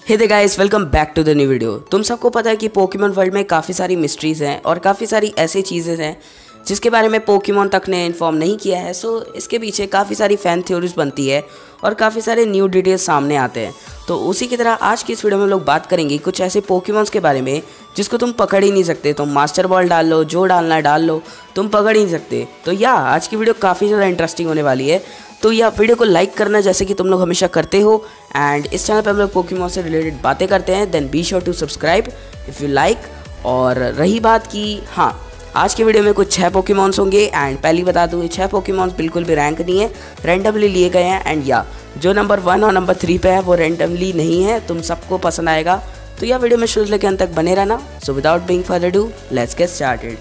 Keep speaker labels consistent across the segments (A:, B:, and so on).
A: Hey there guys, welcome back to the new video. तुम सबको पता है कि पोकेमॉन वर्ल्ड में काफ़ी सारी मिस्ट्रीज़ हैं और काफ़ी सारी ऐसी चीज़ें हैं जिसके बारे में पोकेमॉन तक ने इन्फॉर्म नहीं किया है। सो इसके पीछे काफ़ी सारी फ़ैन थ्योरीज बनती है और काफ़ी सारे न्यू डिटेल्स सामने आते हैं। तो उसी की तरह आज की इस वीडियो में हम लोग बात करेंगे कुछ ऐसे पोकेमॉन्स के बारे में जिसको तुम पकड़ ही नहीं सकते। तुम मास्टर बॉल डाल लो, जो डालना डाल लो, तुम पकड़ ही नहीं सकते। तो आज की वीडियो काफ़ी ज़्यादा इंटरेस्टिंग होने वाली है। तो वीडियो को लाइक करना जैसे कि तुम लोग हमेशा करते हो। एंड इस चैनल पे हम लोग पोकेमॉन से रिलेटेड बातें करते हैं। Then be sure to subscribe if you like. और रही बात की आज के वीडियो में कुछ 6 पोकेमॉन्स होंगे। एंड पहली बता दूँ, ये 6 पोकेमॉन्स बिल्कुल भी रैंक नहीं है, रैंडमली लिए गए हैं। एंड जो नंबर 1 और नंबर 3 पे है वो रैंडमली नहीं है, तुम सबको पसंद आएगा। तो वीडियो में शुरू से लेकर अंत तक बने रहना। So without being further do, let's get started.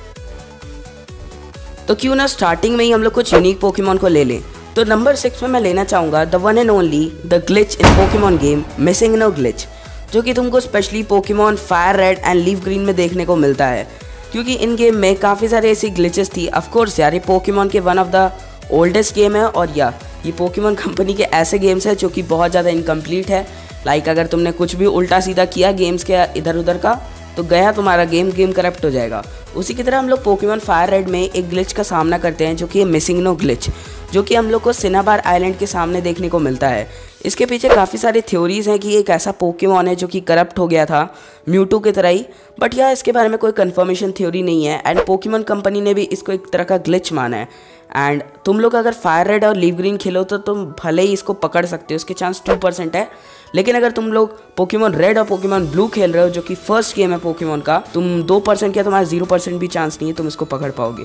A: तो क्यों ना स्टार्टिंग में ही हम लोग कुछ यूनिक पोकेमॉन को ले लें। तो नंबर 6 में मैं लेना चाहूँगा the one and only the glitch in Pokemon game missing no glitch, जो कि तुमको specially Pokemon Fire Red and Leaf Green में देखने को मिलता है। क्योंकि इन गेम में काफ़ी सारे ऐसी ग्लिचेस थी। ऑफकोर्स ये पोकेमॉन के one of the oldest game है और ये पोकेमॉन कंपनी के ऐसे गेम्स है जो कि बहुत ज़्यादा इनकम्प्लीट है। लाइक अगर तुमने कुछ भी उल्टा सीधा किया गेम्स के इधर उधर का तो गया तुम्हारा गेम करप्ट हो जाएगा। उसी की तरह हम लोग पोकेमॉन फायर रेड में एक ग्लिच का सामना करते हैं जो कि मिसिंग नो ग्लिच, जो कि हम लोग को सिनाबार आइलैंड के सामने देखने को मिलता है। इसके पीछे काफ़ी सारी थ्योरीज हैं कि एक ऐसा पोकेमॉन है जो कि करप्ट हो गया था म्यूटू की तरह ही, बट इसके बारे में कोई कंफर्मेशन थ्योरी नहीं है। एंड पोकेमॉन कंपनी ने भी इसको एक तरह का ग्लिच माना है। एंड तुम लोग अगर फायर रेड और लीफ ग्रीन खेलो तो तुम भले ही इसको पकड़ सकते हो, इसके चांस 2% है। लेकिन अगर तुम लोग पोकेमॉन रेड और पोकेमॉन ब्लू खेल रहे हो जो कि फर्स्ट गेम है पोकेमॉन का, तुम 2% क्या तुम्हारा 0% भी चांस नहीं है तुम इसको पकड़ पाओगे।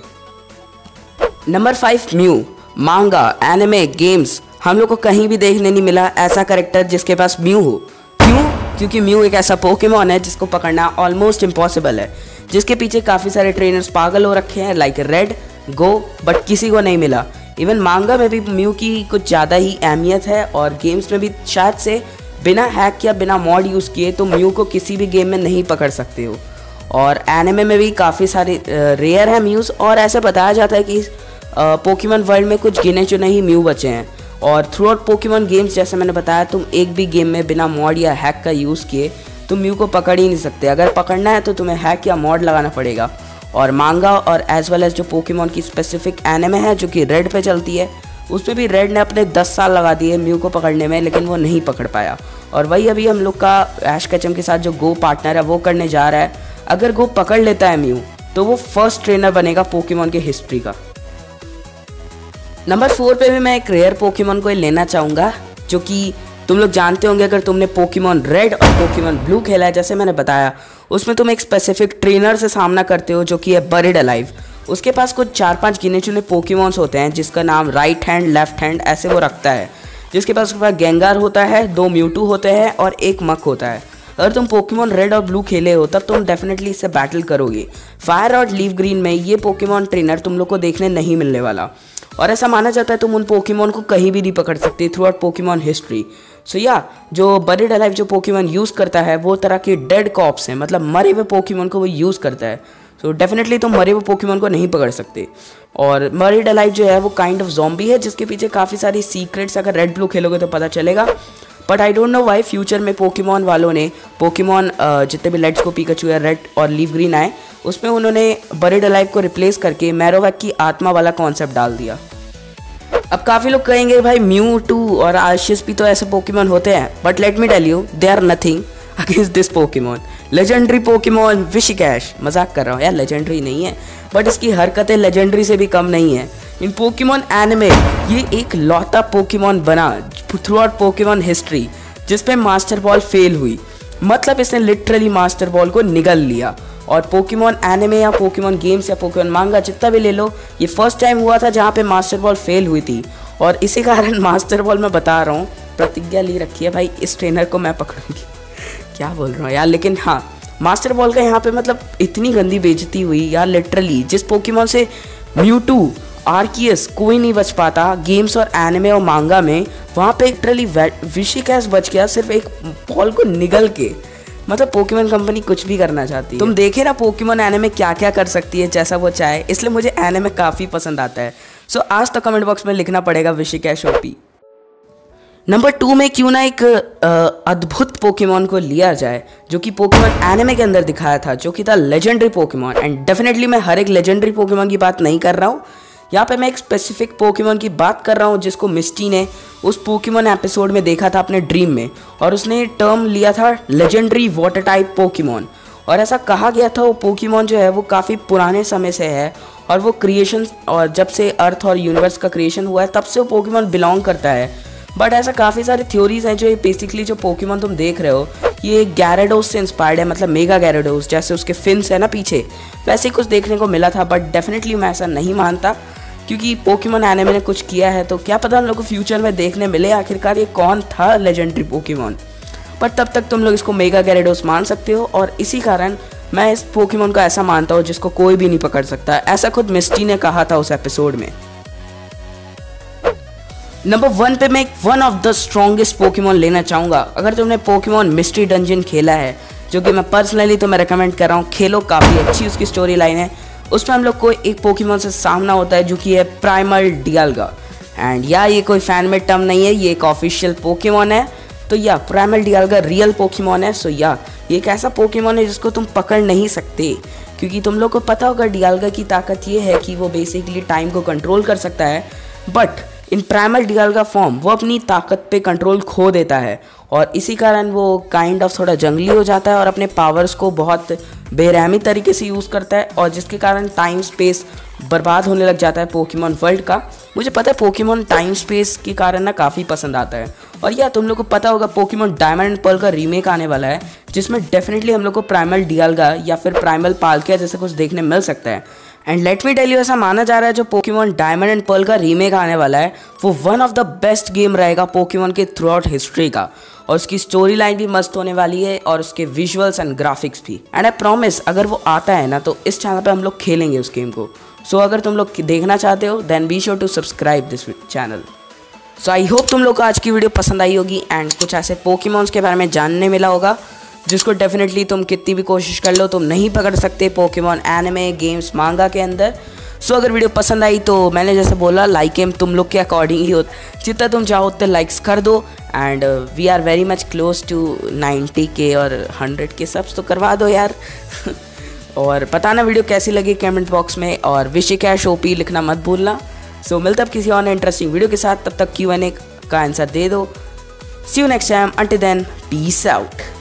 A: Number 5 Mew. Manga, anime, games हम लोग को कहीं भी देखने नहीं मिला ऐसा कैरेक्टर जिसके पास म्यू हो। क्यों? क्योंकि म्यू एक ऐसा पोकेमॉन है जिसको पकड़ना ऑलमोस्ट इम्पॉसिबल है, जिसके पीछे काफ़ी सारे ट्रेनर्स पागल हो रखे हैं लाइक रेड गो, बट किसी को नहीं मिला। इवन मांगा में भी म्यू की कुछ ज़्यादा ही अहमियत है और गेम्स में भी शायद से बिना हैक या बिना मॉड यूज़ किए तो म्यू को किसी भी गेम में नहीं पकड़ सकते हो। और एनिमे में भी काफ़ी सारे रेयर है म्यूज़, और ऐसा बताया जाता है कि पोकेमॉन वर्ल्ड में कुछ गिने चुने ही म्यू बचे हैं। और थ्रू आउट पोकेमॉन गेम्स जैसे मैंने बताया, तुम एक भी गेम में बिना मॉड या हैक का यूज़ किए तुम म्यू को पकड़ ही नहीं सकते। अगर पकड़ना है तो तुम्हें हैक या मॉड लगाना पड़ेगा। और मांगा और एज वेल एज जो पोकेमॉन की स्पेसिफिक एनिमे है जो कि रेड पे चलती है, उसमें भी रेड ने अपने 10 साल लगा दिए म्यू को पकड़ने में, लेकिन वो नहीं पकड़ पाया। और वही अभी हम लोग का ऐश केचम के साथ जो गो पार्टनर है वो करने जा रहा है। अगर गो पकड़ लेता है म्यू तो वो फर्स्ट ट्रेनर बनेगा पोकेमॉन के हिस्ट्री का। नंबर 4 पे भी मैं एक रेयर पोकेमॉन को लेना चाहूँगा जो कि तुम लोग जानते होंगे अगर तुमने पोकेमॉन रेड और पोकेमॉन ब्लू खेला है। जैसे मैंने बताया, उसमें तुम एक स्पेसिफिक ट्रेनर से सामना करते हो जो कि है बरिड अलाइव। उसके पास कुछ 4-5 गिने चुने पोकेमॉन्स होते हैं जिसका नाम राइट हैंड, लेफ्ट हैंड ऐसे वो रखता है। जिसके पास गेंगार होता है, 2 म्यूटू होते हैं और 1 मक होता है। अगर तुम पोकेमॉन रेड और ब्लू खेले हो तब तुम डेफिनेटली इससे बैटल करोगे। फायर और लीफ ग्रीन में ये पोकेमॉन ट्रेनर तुम लोग को देखने नहीं मिलने वाला, और ऐसा माना जाता है तुम उन पोकेमॉन को कहीं भी नहीं पकड़ सकते throughout Pokemon history. So जो बरिड अलाइव जो पोकेमॉन यूज़ करता है वो तरह के डेड कॉप्स हैं, मतलब मरे हुए पोकेमॉन को वो यूज़ करता है। सो डेफिनेटली तुम मरे हुए पोकेमॉन को नहीं पकड़ सकते। और बरिड अलाइव जो है वो काइंड ऑफ ज़ॉम्बी है जिसके पीछे काफ़ी सारी सीक्रेट्स अगर रेड ब्लू खेलोगे तो पता चलेगा। But I don't know why future में पोकेमॉन वालों ने पोकेमॉन जितने भी लेट्स गो पिकाचू या रेड और लीफ ग्रीन आए उसमें उन्होंने बरिड अलाइव को रिप्लेस करके मैरोवैक की आत्मा वाला कॉन्सेप्ट डाल दिया। अब काफ़ी लोग कहेंगे भाई म्यू टू और आर्शियस भी तो ऐसे पोकेमॉन होते हैं, but let me tell you they are nothing against this Pokemon. Legendary Pokemon Whiscash, मजाक कर रहा हूँ यार, लेजेंडरी नहीं है बट इसकी हरकतें लेजेंडरी से भी कम नहीं है। इन पोकेमॉन एनिमे ये एक लौता पोकेमॉन बना थ्रू आउट पोकेमॉन हिस्ट्री जिसपे मास्टर बॉल फेल हुई, मतलब इसने लिटरली मास्टर बॉल को निगल लिया। और पोकेमॉन एनिमे या पोकेमॉन गेम्स या पोकेमॉन मांगा जितना भी ले लो, ये फर्स्ट टाइम हुआ था जहाँ पे मास्टर बॉल फेल हुई थी। और इसी कारण मास्टर बॉल मैं बता रहा हूँ, प्रतिज्ञा ली रखी है भाई इस ट्रेनर को मैं पकड़ूंगी। क्या बोल रहा हूँ यार, लेकिन मास्टर बॉल का यहाँ पे मतलब इतनी गंदी बेइज्जती हुई यार। लिटरली जिस पोकेमॉन से म्यूटू आर्कियस कोई नहीं बच पाता गेम्स और एनिमे और मांगा में, वहाँ पे लिटरली विशिकैश बच गया सिर्फ एक बॉल को निगल के। मतलब पोकेमॉन कंपनी कुछ भी करना चाहती है। तुम देखे ना पोकेमॉन एनिमे क्या क्या कर सकती है जैसा वो चाहे, इसलिए मुझे एनिमे काफ़ी पसंद आता है। सो आज तो कमेंट बॉक्स में लिखना पड़ेगा विशिकैश ओपी। नंबर 2 में क्यों ना एक अद्भुत पोकेमॉन को लिया जाए जो कि पोकेमॉन एनिमे के अंदर दिखाया था, जो कि था लेजेंडरी पोकेमॉन। एंड डेफिनेटली मैं हर एक लेजेंडरी पोकेमॉन की बात नहीं कर रहा हूँ, यहाँ पे मैं एक स्पेसिफिक पोकेमॉन की बात कर रहा हूँ जिसको मिस्टी ने उस पोकेमॉन एपिसोड में देखा था अपने ड्रीम में, और उसने टर्म लिया था लेजेंडरी वाटर टाइप पोकेमॉन। और ऐसा कहा गया था वो पोकेमॉन जो है वो काफ़ी पुराने समय से है, और वो क्रिएशन, और जब से अर्थ और यूनिवर्स का क्रिएशन हुआ है तब से वो पोकेमॉन बिलोंग करता है। बट ऐसा काफ़ी सारी थ्योरीज हैं जो ये बेसिकली जो पोकेमॉन तुम देख रहे हो ये गैराडोस से इंस्पायर्ड है, मतलब मेगा गैराडोस, जैसे उसके फिन्स है ना पीछे, वैसे ही कुछ देखने को मिला था। बट डेफिनेटली मैं ऐसा नहीं मानता, क्योंकि पोकेमॉन एनिमे ने कुछ किया है तो क्या पता हम लोग को फ्यूचर में देखने मिले आखिरकार ये कौन था लेजेंडरी पोकेमॉन। पर तब तक तुम लोग इसको मेगा गैराडोस मान सकते हो, और इसी कारण मैं इस पोकेमॉन को ऐसा मानता हूँ जिसको कोई भी नहीं पकड़ सकता। ऐसा खुद मिस्टी ने कहा था उस एपिसोड में। नंबर 1 पे मैं one of the strongest Pokemon लेना चाहूँगा। अगर तुमने पोकेमॉन मिस्ट्री डंजन खेला है, जो कि मैं पर्सनली तो मैं रिकमेंड कर रहा हूँ, खेलो, काफ़ी अच्छी उसकी स्टोरी लाइन है। उसमें हम लोग को एक पोकेमॉन से सामना होता है जो कि है प्राइमल डियाल्गा। एंड ये कोई फैन मेड टर्म नहीं है, ये एक ऑफिशियल पोकेमॉन है। तो प्राइमल डियाल्गा रियल पोकेमॉन है। सो ये एक ऐसा पोकेमॉन है जिसको तुम पकड़ नहीं सकते, क्योंकि तुम लोग को पता होगा डियाल्गा की ताकत ये है कि वो बेसिकली टाइम को कंट्रोल कर सकता है। But in primal Dialga form वो अपनी ताकत पे कंट्रोल खो देता है, और इसी कारण वो काइंड ऑफ थोड़ा जंगली हो जाता है और अपने पावर्स को बहुत बेरहमी तरीके से यूज़ करता है, और जिसके कारण टाइम स्पेस बर्बाद होने लग जाता है पोकेमॉन वर्ल्ड का। मुझे पता है पोकेमॉन टाइम स्पेस के कारण ना काफ़ी पसंद आता है। और तुम लोग को पता होगा पोकेमॉन डायमंड एंड पर्ल का रीमेक आने वाला है, जिसमें डेफिनेटली हम लोग को प्राइमल डियाल्गा या फिर प्राइमल पाल्किया जैसे कुछ देखने मिल सकता है। And let me tell you, ऐसा माना जा रहा है जो पोकेमॉन डायमंड एंड पर्ल का रीमेक आने वाला है वो one of the best game रहेगा पोकेमॉन के थ्रू आउट हिस्ट्री का, और उसकी स्टोरी लाइन भी मस्त होने वाली है और उसके विजुअल्स एंड ग्राफिक्स भी। एंड आई प्रॉमिस अगर वो आता है ना तो इस चैनल पे हम लोग खेलेंगे उस गेम को। सो अगर तुम लोग देखना चाहते हो then be sure to subscribe this channel. So I hope तुम लोग को आज की वीडियो पसंद आई होगी एंड कुछ ऐसे पोकेमॉन्स के बारे में जानने मिला होगा जिसको डेफिनेटली तुम कितनी भी कोशिश कर लो तुम नहीं पकड़ सकते पोकेमॉन एनिमे गेम्स मांगा के अंदर। सो अगर वीडियो पसंद आई तो मैंने जैसे बोला लाइक एम तुम लोग के अकॉर्डिंग ही हो, जितना तुम चाहो उतने लाइक्स कर दो। And we are very much close to 90K और 100K सब्स, तो करवा दो यार। और बताना वीडियो कैसी लगी कमेंट बॉक्स में, और विश कैश ओपी लिखना मत भूलना। सो मिलता अब किसी और इंटरेस्टिंग वीडियो के साथ, तब तक Q&A का आंसर दे दो। See you next time, until then peace out.